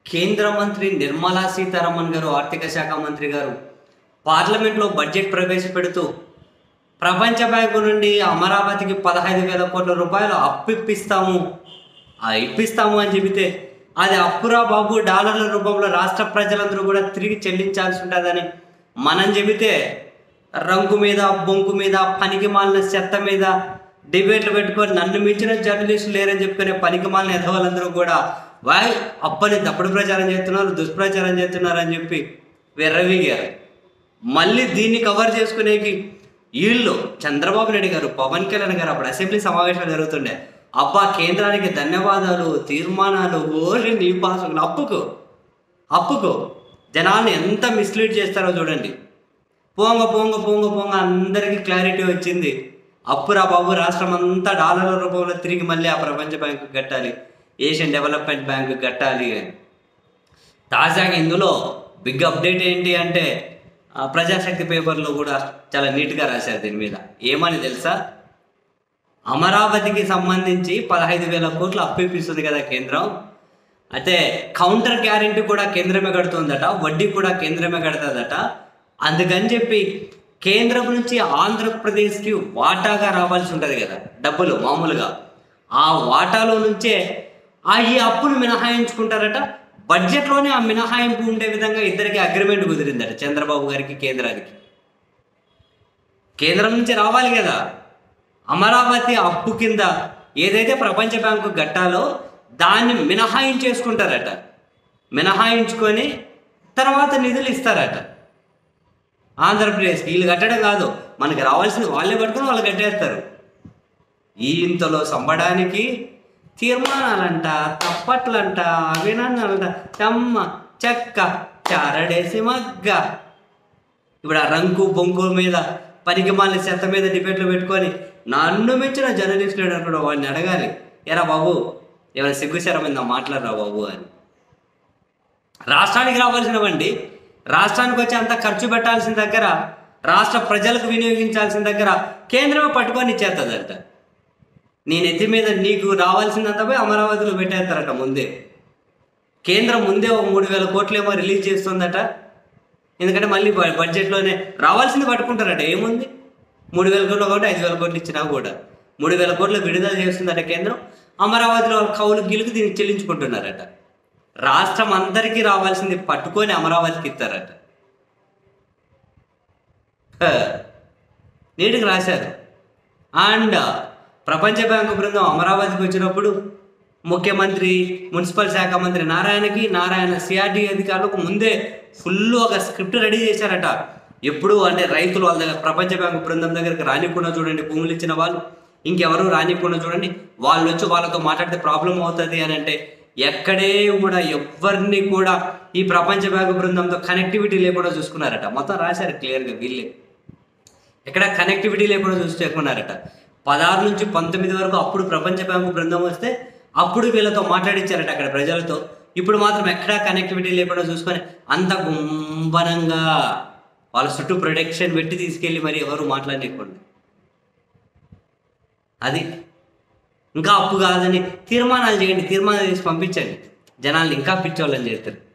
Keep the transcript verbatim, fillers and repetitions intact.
కేంద్ర మంత్రి నిర్మలా సీతారామన్ గారు, ఆర్థిక శాఖ మంత్రి గారు పార్లమెంట్లో బడ్జెట్ ప్రవేశపెడుతూ ప్రపంచ బ్యాంకు నుండి అమరావతికి పదహైదు వేల కోట్ల రూపాయలు అప్పు ఇప్పిస్తాము ఆ ఇప్పిస్తాము అని చెబితే అది అప్పురా బాబు డాలర్ల రూపంలో రాష్ట్ర ప్రజలందరూ కూడా తిరిగి చెల్లించాల్సి ఉంటుందని మనం చెబితే రంగు మీద బొంకు మీద పనికి మాలిన చెత్త మీద డిబేట్లు పెట్టుకొని నన్ను మించిన జర్నలిస్టులు లేరని చెప్పుకునే పనికి మాలిన ఎదవాళ్ళందరూ కూడా వాయ్ అప్పని తప్పుడు ప్రచారం చేస్తున్నారు, దుష్ప్రచారం చేస్తున్నారు అని చెప్పి వెర్రవీగారు. మళ్ళీ దీన్ని కవర్ చేసుకునేకి వీళ్ళు చంద్రబాబు నాయుడు గారు, పవన్ కళ్యాణ్ గారు అప్పుడు అసెంబ్లీ సమావేశాలు జరుగుతుండే, అబ్బా కేంద్రానికి ధన్యవాదాలు, తీర్మానాలు, ఓన్లీ నీ పాసులు అప్పుకు అప్పుకు జనాన్ని ఎంత మిస్లీడ్ చేస్తారో చూడండి. పోంగ పోంగ పోంగ పోంగ అందరికీ క్లారిటీ వచ్చింది. అప్పురా బాబు రాష్ట్రం అంతా డాలర్ల రూపంలో తిరిగి మళ్ళీ ఆ ప్రపంచ బ్యాంకు కట్టాలి, ఏషియన్ డెవలప్మెంట్ బ్యాంకు కట్టాలి అని. తాజాగా ఇందులో బిగ్ అప్డేట్ ఏంటి అంటే ప్రజాశక్తి పేపర్లో కూడా చాలా నీట్గా రాశారు దీని మీద. ఏమని తెలుసా? అమరావతికి సంబంధించి పదహైదు వేల కోట్లు అప్పు ఇప్పిస్తుంది కదా కేంద్రం, అయితే కౌంటర్ గ్యారెంటీ కూడా కేంద్రమే కడుతుందట, వడ్డీ కూడా కేంద్రమే కడుతుందట. అందుకని చెప్పి కేంద్రం నుంచి ఆంధ్రప్రదేశ్కి వాటాగా రావాల్సి ఉంటుంది కదా డబ్బులు మామూలుగా, ఆ వాటాలో నుంచే ఆ ఈ అప్పును మినహాయించుకుంటారట. బడ్జెట్లోనే ఆ మినహాయింపు ఉండే విధంగా ఇద్దరికి అగ్రిమెంట్ కుదిరిందట, చంద్రబాబు గారికి కేంద్రానికి. కేంద్రం నుంచి రావాలి కదా అమరావతి అప్పు కింద ఏదైతే ప్రపంచ బ్యాంకు కట్టాలో దాన్ని మినహాయించేసుకుంటారట. మినహాయించుకొని తర్వాత నిధులు ఇస్తారట ఆంధ్రప్రదేశ్కి. వీళ్ళు కట్టడం కాదు, మనకి రావాల్సింది వాళ్ళే పట్టుకుని వాళ్ళు కట్టేస్తారు. ఈ ఇంతలో సంబడానికి తీర్మానాలంట, తప్పట్లంట, అభినందనలంట, తమ్మ చెక్క చారడేసి మగ్గ. ఇప్పుడు ఆ రంకు బొంకు మీద పనికి మాలిన చెత్త మీద డిబేట్లు పెట్టుకొని నన్ను మెచ్చిన జర్నలిస్టులు కూడా వాడిని అడగాలి, ఎరా బాబు ఏమైనా సిగ్గుశరమైందా మాట్లాడరా బాబు అని. రాష్ట్రానికి రావాల్సినవండి, రాష్ట్రానికి వచ్చి అంత ఖర్చు పెట్టాల్సిన దగ్గర, రాష్ట్ర ప్రజలకు వినియోగించాల్సిన దగ్గర కేంద్రమే పట్టుకొని ఇచ్చేస్తుందంట. నేను ఎత్తి మీద నీకు రావాల్సిందంతా పోయి అమరావతిలో పెట్టేస్తారట ముందే. కేంద్రం ముందే ఒక మూడు వేల కోట్లు ఏమో రిలీజ్ చేస్తుందట. ఎందుకంటే మళ్ళీ బడ్జెట్లోనే రావాల్సింది పట్టుకుంటారట. ఏముంది, మూడు వేల కోట్లు ఒకటి ఐదు వేల కోట్లు ఇచ్చినా కూడా మూడు వేల కోట్లు విడుదల చేస్తుందట కేంద్రం. అమరావతిలో కౌలు గిలుకు దీనికి చెల్లించుకుంటున్నారట. రాష్ట్రం అందరికీ రావాల్సింది పట్టుకొని అమరావతికి ఇస్తారట. నీటికి రాశారు. అండ్ ప్రపంచ బ్యాంకు బృందం అమరావతికి వచ్చినప్పుడు ముఖ్యమంత్రి, మున్సిపల్ శాఖ మంత్రి నారాయణకి, నారాయణ సిఆర్డీ అధికారులకు ముందే ఫుల్ ఒక స్క్రిప్ట్ రెడీ చేశారట. ఎప్పుడు అంటే రైతులు వాళ్ళ దగ్గర ప్రపంచ బ్యాంకు బృందం దగ్గరికి రానికుండా చూడండి, భూములు ఇచ్చిన వాళ్ళు ఇంకెవరు రానికుండా చూడండి, వాళ్ళు వచ్చి వాళ్ళతో మాట్లాడితే ప్రాబ్లం అవుతుంది అని అంటే ఎక్కడే కూడా ఎవరిని కూడా ఈ ప్రపంచ బ్యాంకు బృందంతో కనెక్టివిటీ లేకుండా చూసుకున్నారట. మొత్తం రాశారు క్లియర్గా వీళ్ళే. ఎక్కడ కనెక్టివిటీ లేకుండా చూసుకున్నారట. పదహారు నుంచి పంతొమ్మిది వరకు అప్పుడు ప్రపంచ బ్యాంకు బృందం వస్తే అప్పుడు వీళ్ళతో మాట్లాడించారట అక్కడ ప్రజలతో. ఇప్పుడు మాత్రం ఎక్కడా కనెక్టివిటీ లేకుండా చూసుకొని అంత గుంబనంగా వాళ్ళ చుట్టూ ప్రొటెక్షన్ పెట్టి తీసుకెళ్ళి మరి ఎవరు మాట్లాడలేకుండా. అది ఇంకా అప్పు కాదని తీర్మానాలు చేయండి, తీర్మానాలు చేసి పంపించండి, జనాల్ని ఇంకా పిచ్చోళ్ళని చేస్తారు.